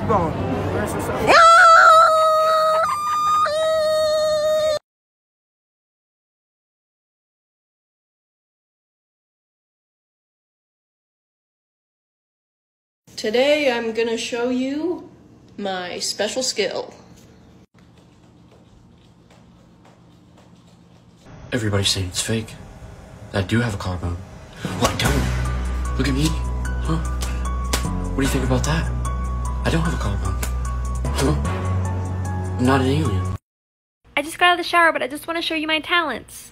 going? Where's this up? Today I'm gonna show you my special skill. Everybody's saying it's fake. That I do have a collarbone. Well, I don't. Look at me. Huh? What do you think about that? I don't have a collarbone. Huh? I'm not an alien. I just got out of the shower, but I just want to show you my talents.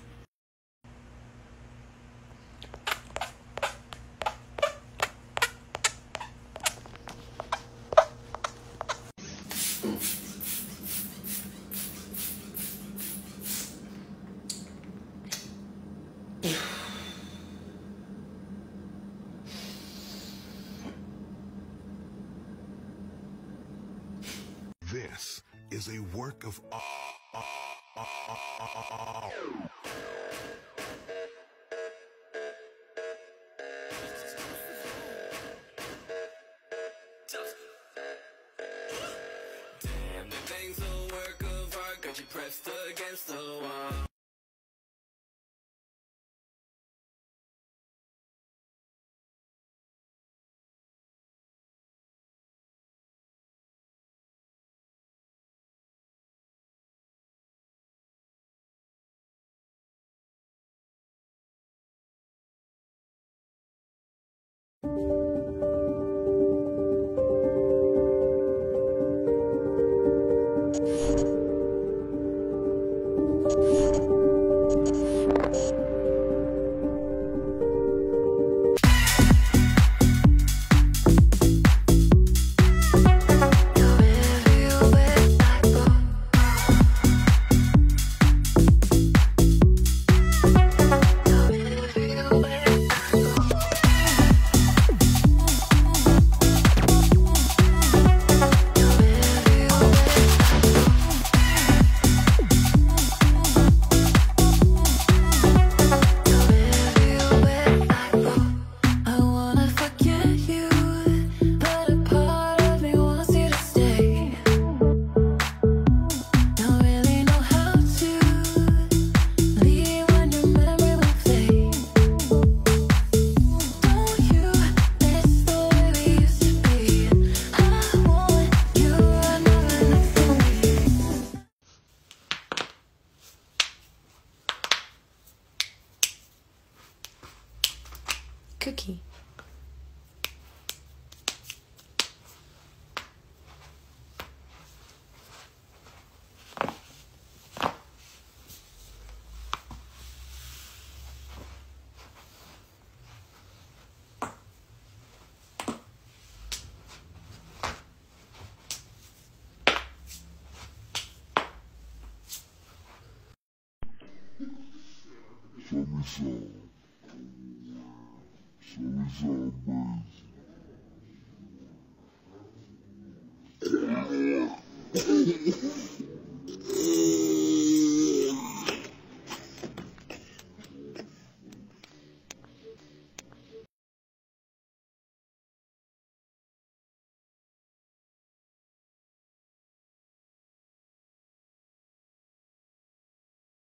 This is a work of art. Damn, the thing's a work of art, got you pressed against the wall. Cookie. Show me some, baby.